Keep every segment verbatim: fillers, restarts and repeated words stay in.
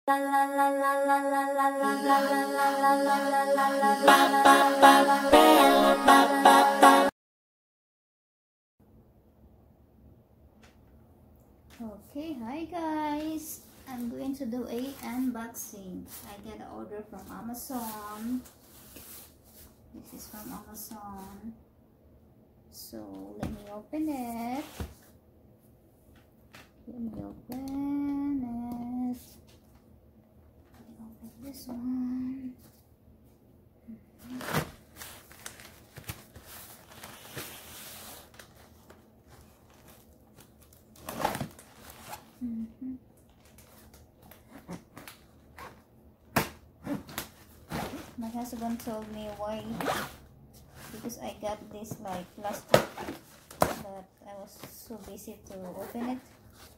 Okay, hi guys, I'm going to do a unboxing. I get an order from Amazon. This is from Amazon, so let me open it. Let me open it. Let me open this one. Mm-hmm. My husband told me why, because I got this like last week, but I was so busy to open it.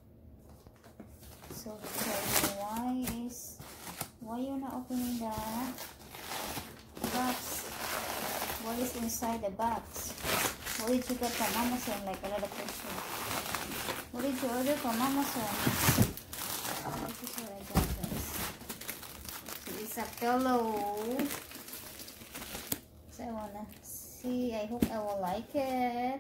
So he told me, why is why you're not opening the box? What is inside the box? What did you get from Amazon? Like a lot of questions. What did you order from Amazon? This is what I got, guys. So it's a pillow. So I wanna see. I hope I will like it.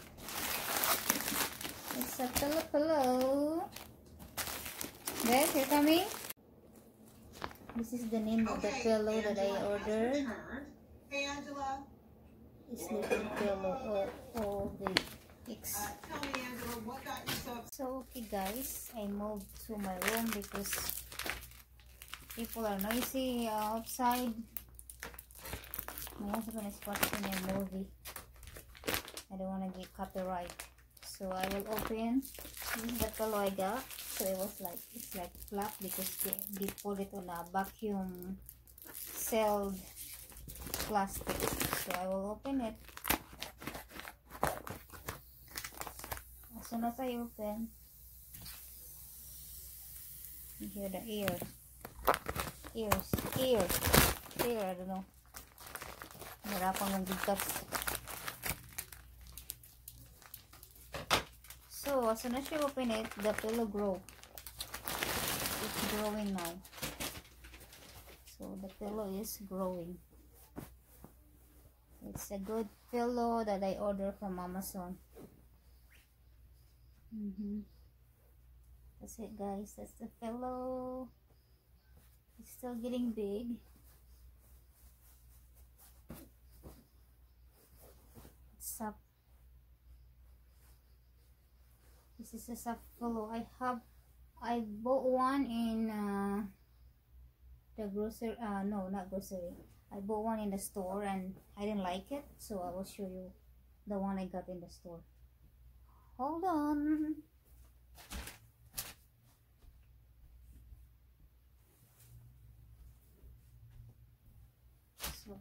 It's a pillow pillow. Guys, you're coming? This is the name of the pillow that I ordered. Hey, Angela. Sleeping pillow or all the X. Uh, tell me, Angela, what got you so upset? So okay guys, I moved to my room because people are noisy outside. My husband is watching a movie. I don't want to get copyright, so I will open. This is the pillow I got. So it was like, it's like flat because they, they put it on a vacuum sealed plastic. So I will open it. As soon as I open, you hear the ears, ears, ears, ear, I don't know. Nahirapan ng bigkas. So as soon as you open it, the pillow grow. It's growing now. So the pillow is growing. It's a good pillow that I ordered from Amazon. Mm-hmm. That's it, guys. That's the pillow. It's still getting big. It's up. This is a soft pillow. I have. I bought one in uh, the grocery. Uh, no, not grocery. I bought one in the store and I didn't like it, so I will show you the one I got in the store. Hold on. So,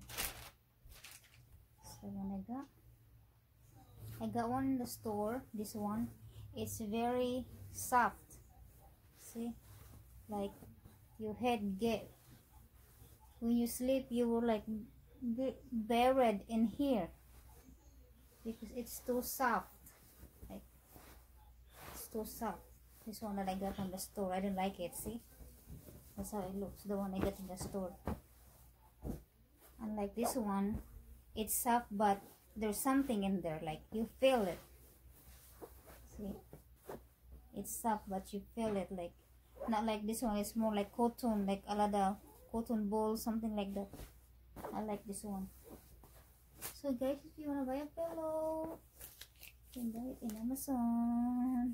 so one I got. I got one in the store. This one, it's very soft. See, like your head get. When you sleep, you will like be buried in here because it's too soft. Like it's too soft. This one that I got from the store, I didn't like it. See, that's how it looks. The one I got in the store. Unlike this one, it's soft, but there's something in there. Like you feel it. See, it's soft, but you feel it. Like not like this one. It's more like cotton, like a lot of cotton ball, something like that. I like this one. So guys, if you want to buy a pillow, you can buy it in Amazon.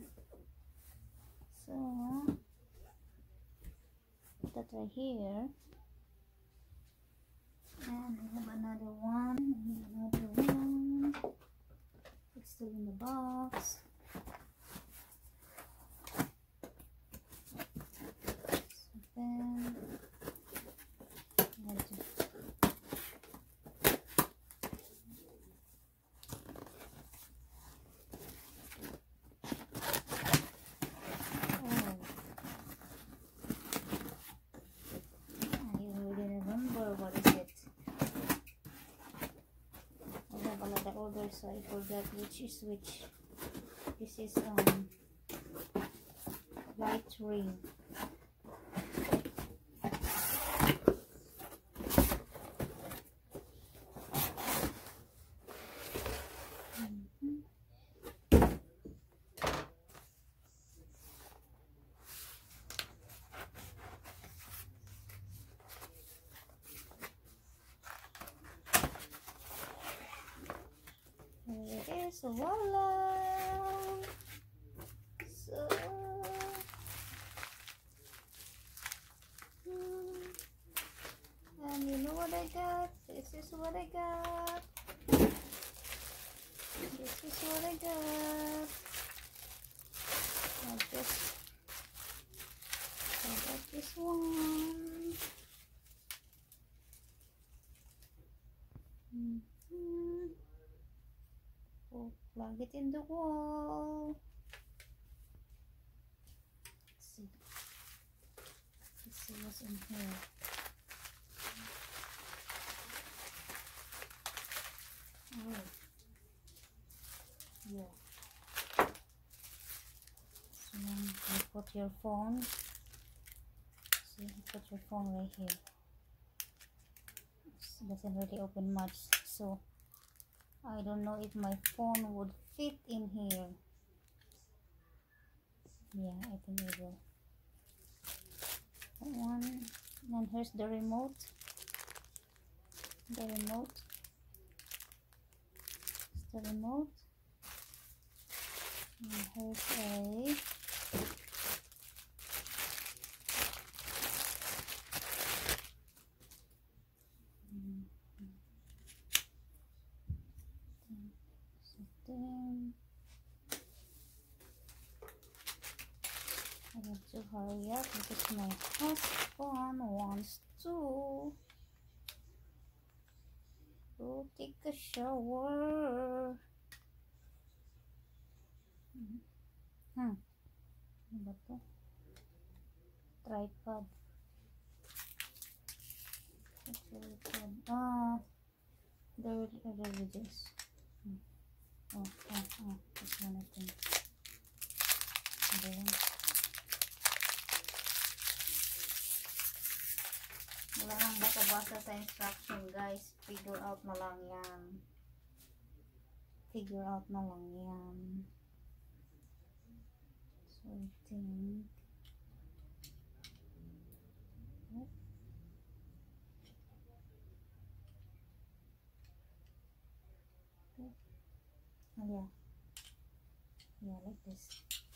So put that right here. And we have another one. We have another one. It's still in the box. So then so I forgot which is which. This is um light ring. So voila. So hmm. And you know what I got? This is what I got. This is what I got. I just I got this one. Mm-hmm. Oh, plug it in the wall. Let's see. Let's see what's in here. Oh, yeah. So then you put your phone. See, you put your phone right here. It doesn't really open much, so I don't know if my phone would fit in here. Yeah, I think it will. That one. And here's the remote. The remote. It's the remote. And here's a Then I have to hurry up because my husband wants to go take a shower. Hmm. Ano ba to? Tripod. Tripod. Ah, there it is. Hmm. Oh, oh, oh, this one I think. Then, wala nang basa-basa sa instruction, guys. Figure out na lang yan. Figure out na lang yan. So, I think oh. Oh, yeah. Yeah, like this.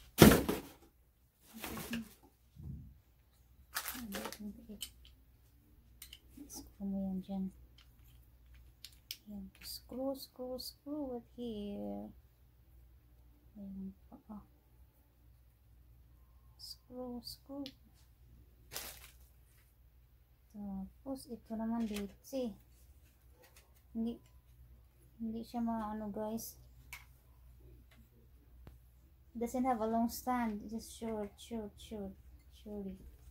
Screw mo yan dyan. Yan. Screw, screw, screw it here. Ayan pa. Oh. Screw, screw. Tapos, ito naman dito. See? Hindi, hindi siya maano, guys. Doesn't have a long stand. It's just short, short, short, shorty.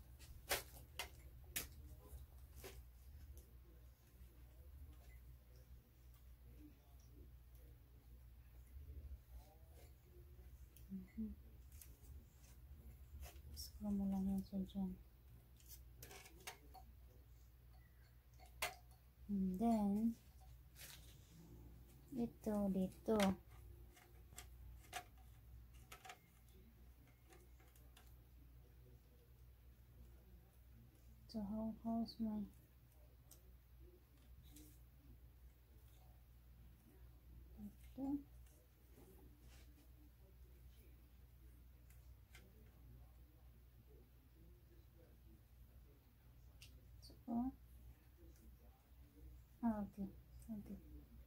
Mm-hmm. Screw mo lang yan siya dyan. And then, ito, dito. So, how, how's my... Ito. So, oh, okay, okay.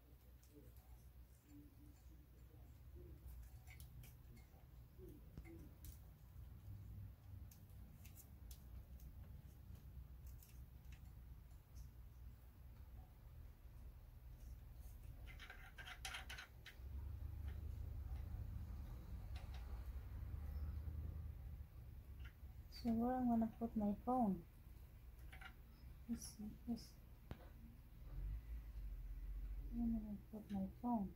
So where I'm gonna put my phone? Let's see, let's see. Where am I gonna put my phone?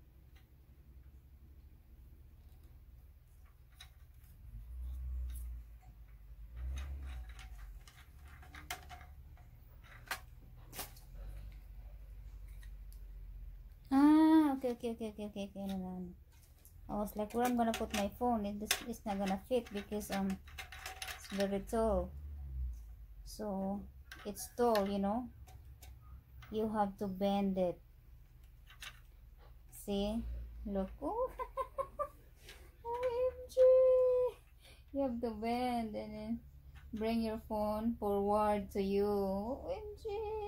Ah, okay, okay, okay, okay, okay, okay, no, no, no. I was like, where I'm gonna put my phone? It, this is not gonna fit because um, it's very tall. So it's tall, you know. You have to bend it. See? Look. Oh, O M G. You have to bend and then bring your phone forward to you. O M G.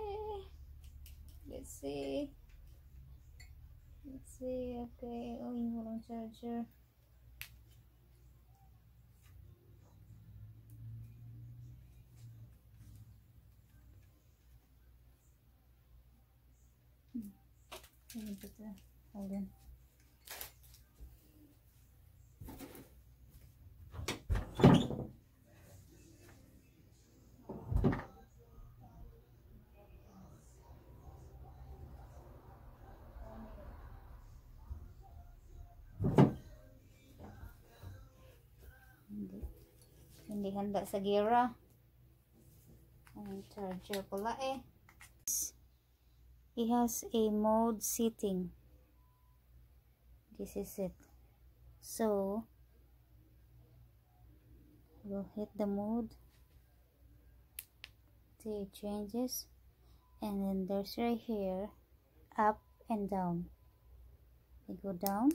Let's see. Let's see. Okay. Oh, you want a charger. Let me put the hold in. Hindi, hindi handa sa gira. Ang charger pala eh. It has a mode setting. This is it. So we'll hit the mode. See, it changes, and then there's right here up and down. We go down.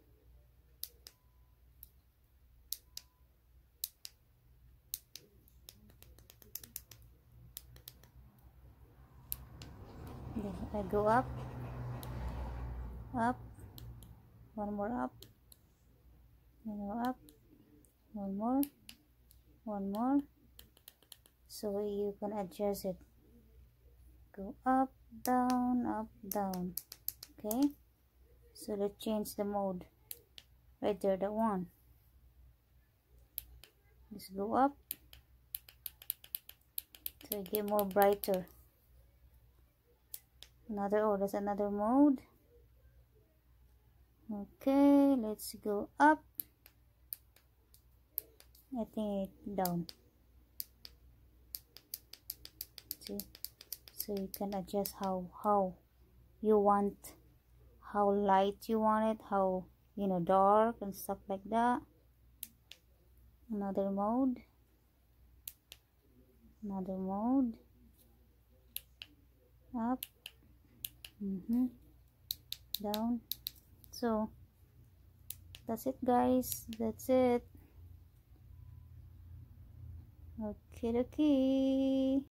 Then I go up, up, one more up, one more up, one more, one more. So you can adjust it. Go up, down, up, down. Okay. So let's change the mode. Right there, that one. Let's go up. So it get more brighter. Another, oh, that's another mode. Okay, let's go up. I think it down. See, so you can adjust how how you want, how light you want it, how, you know, dark and stuff like that. Another mode. Another mode. Up. Mm-hmm. Down. So that's it, guys. That's it. Okay, okay.